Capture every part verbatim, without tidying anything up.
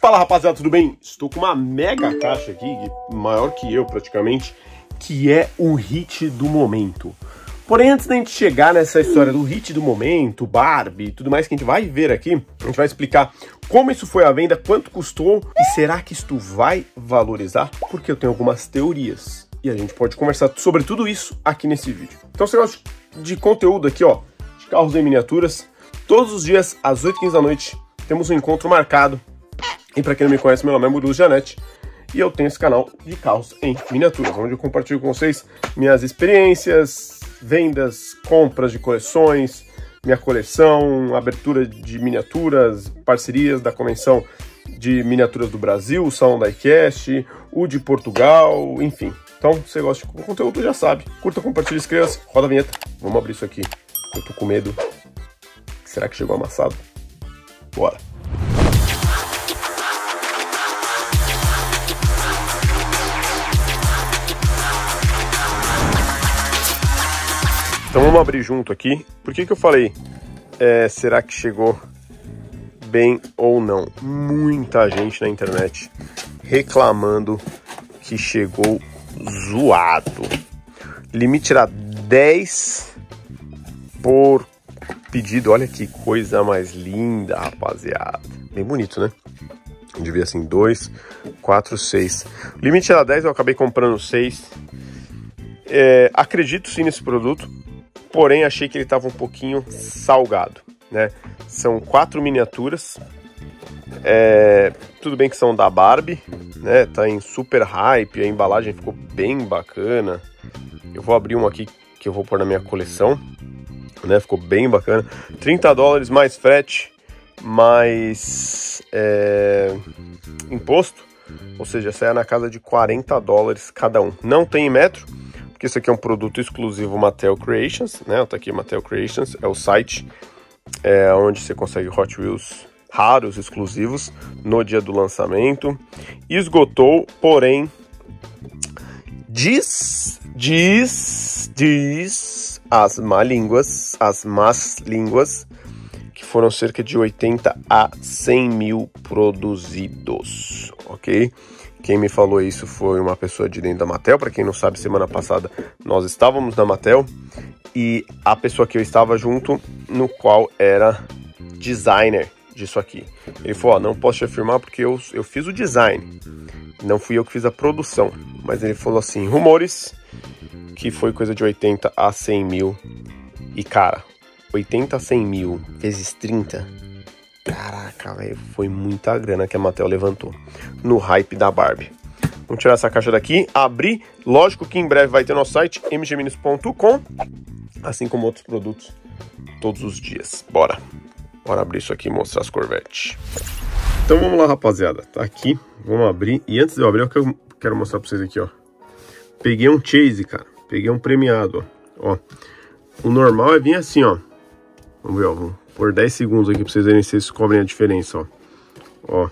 Fala rapaziada, tudo bem? Estou com uma mega caixa aqui, maior que eu praticamente, que é o hit do momento. Porém, antes da gente chegar nessa história do hit do momento, Barbie e tudo mais que a gente vai ver aqui, a gente vai explicar como isso foi à venda, quanto custou e será que isto vai valorizar? Porque eu tenho algumas teorias e a gente pode conversar sobre tudo isso aqui nesse vídeo. Então, se você gosta de conteúdo aqui, ó, de carros em miniaturas, todos os dias às oito e quinze da noite temos um encontro marcado. E para quem não me conhece, meu nome é Murilo Janete e eu tenho esse canal de carros em miniaturas, onde eu compartilho com vocês minhas experiências, vendas, compras de coleções, minha coleção, abertura de miniaturas, parcerias da Convenção de Miniaturas do Brasil, o Salão Diecast, o de Portugal, enfim. Então, se você gosta de conteúdo, já sabe. Curta, compartilha, inscreva-se, roda a vinheta. Vamos abrir isso aqui. Eu tô com medo. Será que chegou amassado? Bora! Então vamos abrir junto aqui. Por que que eu falei, é, será que chegou bem ou não? Muita gente na internet reclamando que chegou zoado. Limite era dez por pedido. Olha que coisa mais linda, rapaziada. Bem bonito, né? Devia assim, dois, quatro, seis. O limite era dez, eu acabei comprando seis. É, acredito sim nesse produto. Porém, achei que ele estava um pouquinho salgado, né? São quatro miniaturas. É, tudo bem que são da Barbie, né? Tá em super hype, a embalagem ficou bem bacana. Eu vou abrir um aqui que eu vou pôr na minha coleção, né? Ficou bem bacana. trinta dólares mais frete, mais é, imposto. Ou seja, sai na casa de quarenta dólares cada um. Não tem em metro. Porque isso aqui é um produto exclusivo Mattel Creations, né? Tá aqui Mattel Creations, é o site é, onde você consegue Hot Wheels raros, exclusivos, no dia do lançamento. Esgotou, porém, diz, diz, diz as má línguas, as más línguas, que foram cerca de oitenta a cem mil produzidos, ok? Quem me falou isso foi uma pessoa de dentro da Mattel. Para quem não sabe, semana passada nós estávamos na Mattel e a pessoa que eu estava junto, no qual era designer disso aqui. Ele falou, ó, não posso te afirmar porque eu, eu fiz o design, não fui eu que fiz a produção. Mas ele falou assim, rumores, que foi coisa de oitenta a cem mil. E cara, oitenta a cem mil vezes trinta... Caraca, velho, foi muita grana que a Mattel levantou no hype da Barbie. Vamos tirar essa caixa daqui, abrir. Lógico que em breve vai ter nosso site, m g minis ponto com, assim como outros produtos todos os dias. Bora. Bora abrir isso aqui e mostrar as Corvette. Então vamos lá, rapaziada. Tá aqui, vamos abrir. E antes de eu abrir, eu quero mostrar pra vocês aqui, ó. Peguei um Chase, cara. Peguei um premiado, ó. Ó. O normal é vir assim, ó. Vamos ver, ó. Vamos por dez segundos aqui pra vocês verem se vocês descobrem a diferença, ó. Ó.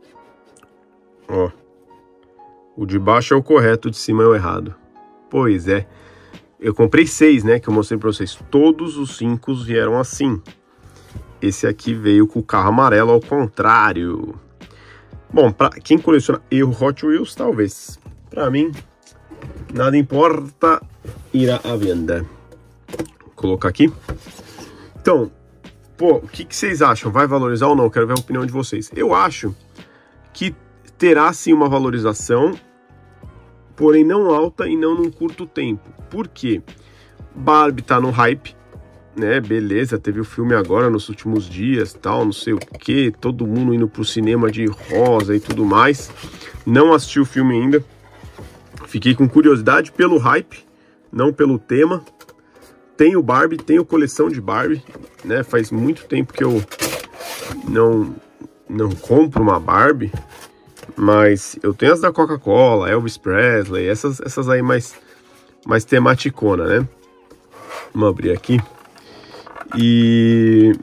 Ó. O de baixo é o correto, o de cima é o errado. Pois é. Eu comprei seis, né, que eu mostrei pra vocês. Todos os cinco vieram assim. Esse aqui veio com o carro amarelo ao contrário. Bom, pra quem coleciona erro Hot Wheels, talvez. Pra mim, nada importa, irá à venda. Vou colocar aqui. Então... Pô, o que, que vocês acham? Vai valorizar ou não? Quero ver a opinião de vocês. Eu acho que terá sim uma valorização, porém não alta e não num curto tempo. Por quê? Barbie tá no hype, né? Beleza, teve o filme agora nos últimos dias, tal, não sei o que, todo mundo indo pro cinema de rosa e tudo mais. Não assisti o filme ainda. Fiquei com curiosidade pelo hype, não pelo tema. Tenho Barbie, tenho coleção de Barbie, né? Faz muito tempo que eu não, não compro uma Barbie, mas eu tenho as da Coca-Cola, Elvis Presley, essas, essas aí mais, mais tematicona, né? Vamos abrir aqui. E...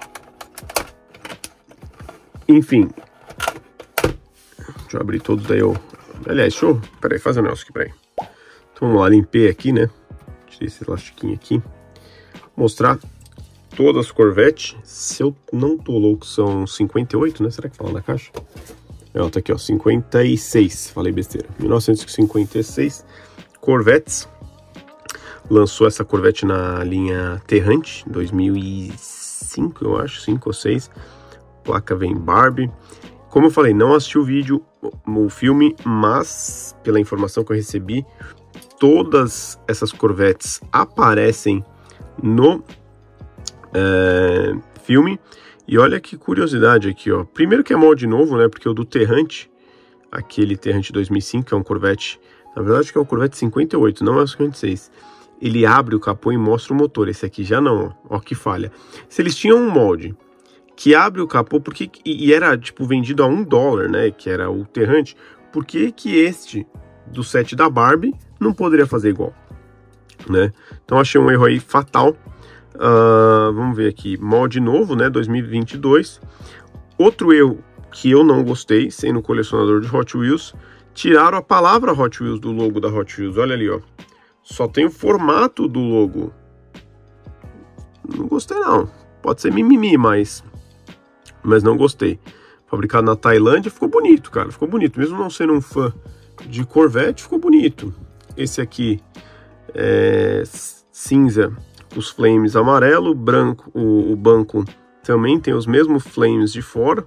Enfim. Deixa eu abrir todos daí. Eu... Aliás, deixa eu... Peraí, fazer um negócio aqui, peraí. Então vamos lá, limpei aqui, né? Tirei esse elastiquinho aqui. Mostrar todas as Corvette. Se eu não tô louco, são cinquenta e oito, né? Será que fala na caixa? Ela tá aqui, ó, cinquenta e seis, falei besteira. mil novecentos e cinquenta e seis, Corvettes. Lançou essa Corvette na linha Terrante, dois mil e cinco, eu acho, cinco ou seis. Placa vem Barbie. Como eu falei, não assisti o vídeo, o filme, mas pela informação que eu recebi, todas essas Corvettes aparecem no é, filme. E olha que curiosidade aqui, ó. Primeiro que é molde novo, né? Porque o do Terrante, aquele Terrante dois mil e cinco, que é um Corvette, na verdade que é um Corvette cinquenta e oito, não é o cinquenta e seis. Ele abre o capô e mostra o motor. Esse aqui já não, ó, ó que falha. Se eles tinham um molde que abre o capô, porque, e, e era tipo vendido a um dólar, né? Que era o Terrante, por que que este do set da Barbie não poderia fazer igual, né? Então achei um erro aí fatal. Uh, vamos ver aqui, molde novo, né, dois mil e vinte e dois. Outro erro que eu não gostei, sendo colecionador de Hot Wheels, tiraram a palavra Hot Wheels do logo da Hot Wheels. Olha ali, ó, só tem o formato do logo. Não gostei não, pode ser mimimi, mas mas não gostei. Fabricado na Tailândia, ficou bonito, cara, ficou bonito, mesmo não sendo um fã de Corvette, ficou bonito. Esse aqui é cinza, os flames amarelo, branco, o, o banco também tem os mesmos flames de fora.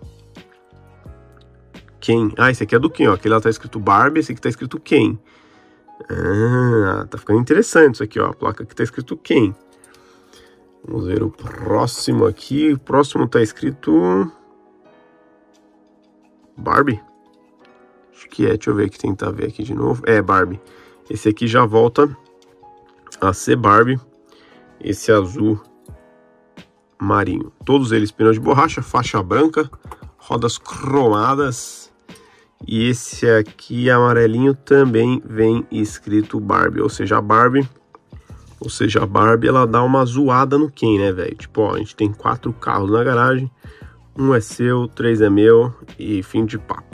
Ken, ah, esse aqui é do Ken, ó, aquele lá tá escrito Barbie, esse aqui tá escrito Ken. Ah, tá ficando interessante isso aqui, ó, a placa aqui tá escrito Ken. Vamos ver o próximo aqui, o próximo tá escrito Barbie. Acho que é, deixa eu ver aqui, tentar ver aqui de novo. É, Barbie. Esse aqui já volta a ser Barbie. Esse azul marinho. Todos eles pneus de borracha, faixa branca, rodas cromadas. E esse aqui amarelinho também vem escrito Barbie. Ou seja, a Barbie, ou seja, a Barbie, ela dá uma zoada no Ken, né, velho? Tipo, ó, a gente tem quatro carros na garagem. Um é seu, três é meu e fim de papo.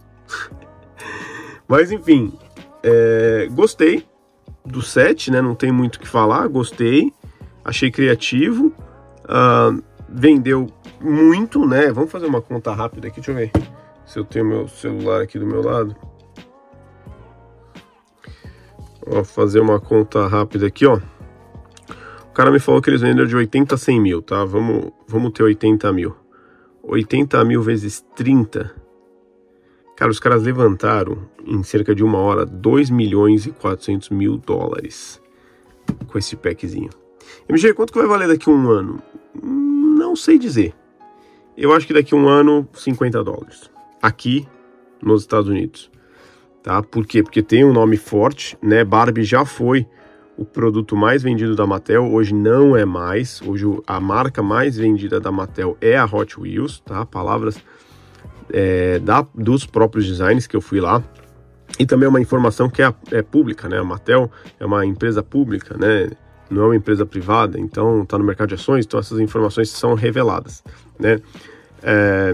Mas enfim, é, gostei do set, né? Não tem muito o que falar, gostei. Achei criativo, uh, vendeu muito, né? Vamos fazer uma conta rápida aqui, deixa eu ver se eu tenho meu celular aqui do meu lado. Vou fazer uma conta rápida aqui, ó. O cara me falou que eles venderam de oitenta a cem mil, tá? Vamos, vamos ter oitenta mil. oitenta mil vezes trinta. Cara, os caras levantaram em cerca de uma hora dois milhões e quatrocentos mil dólares com esse packzinho. M G, quanto que vai valer daqui a um ano? Não sei dizer. Eu acho que daqui a um ano, cinquenta dólares. Aqui nos Estados Unidos. Tá? Por quê? Porque tem um nome forte, né? Barbie já foi o produto mais vendido da Mattel, hoje não é mais. Hoje a marca mais vendida da Mattel é a Hot Wheels, tá? Palavras é, da, dos próprios designs que eu fui lá. E também é uma informação que é, é pública, né? A Mattel é uma empresa pública, né? Não é uma empresa privada, então está no mercado de ações, então essas informações são reveladas, né? É,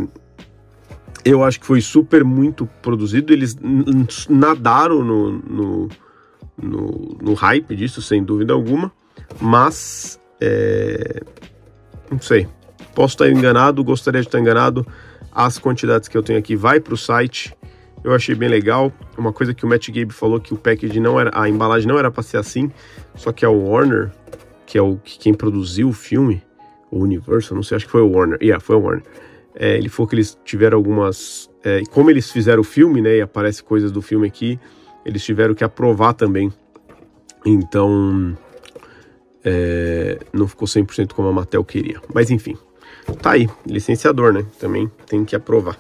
eu acho que foi super muito produzido, eles nadaram no, no, no, no hype disso, sem dúvida alguma, mas é, não sei, posso estar enganado, gostaria de estar enganado. As quantidades que eu tenho aqui vai para o site. Eu achei bem legal. Uma coisa que o Matt Gabe falou, que o package não era, a embalagem não era para ser assim, só que a Warner, que é o que quem produziu o filme, o Universal, não sei, acho que foi o Warner. Yeah, foi o Warner. É, ele falou que eles tiveram algumas, é, como eles fizeram o filme, né, e aparece coisas do filme aqui, eles tiveram que aprovar também. Então, é, não ficou cem por cento como a Mattel queria. Mas enfim, tá aí, licenciador, né? Também tem que aprovar.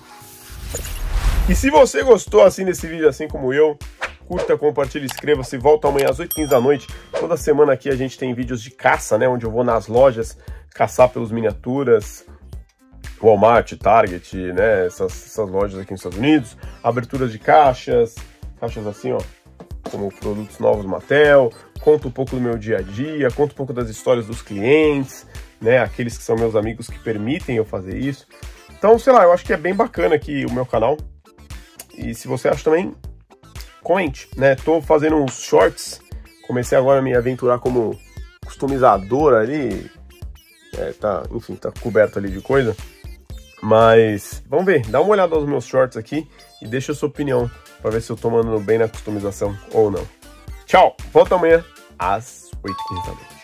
E se você gostou assim desse vídeo, assim como eu, curta, compartilhe, inscreva-se. Volta amanhã às oito e quinze da noite. Toda semana aqui a gente tem vídeos de caça, né? Onde eu vou nas lojas caçar pelos miniaturas, Walmart, Target, né? Essas, essas lojas aqui nos Estados Unidos. Aberturas de caixas, caixas assim, ó, como produtos novos Mattel. Conto um pouco do meu dia a dia, conto um pouco das histórias dos clientes, né? Aqueles que são meus amigos que permitem eu fazer isso. Então, sei lá, eu acho que é bem bacana aqui o meu canal. E se você acha também, comente, né? Tô fazendo uns shorts, comecei agora a me aventurar como customizador ali, é, tá, enfim, tá coberto ali de coisa. Mas vamos ver, dá uma olhada nos meus shorts aqui e deixa a sua opinião para ver se eu tô mandando bem na customização ou não. Tchau, volta amanhã às oito e quinze da noite.